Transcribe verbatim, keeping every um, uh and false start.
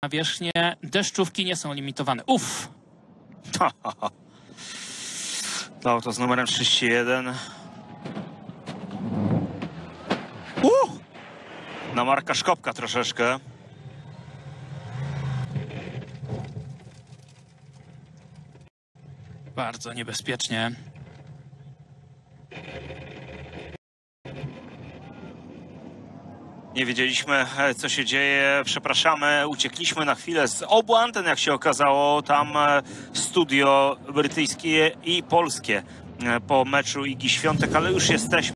nawierzchnię. Deszczówki nie są limitowane. Uff! To auto z numerem trzydzieści jeden. Uh! Na Marka Szkopka troszeczkę. Bardzo niebezpiecznie. Nie wiedzieliśmy, co się dzieje. Przepraszamy, uciekliśmy na chwilę z obu anten, jak się okazało. Tam studio brytyjskie i polskie po meczu Igi Świątek, ale już jesteśmy.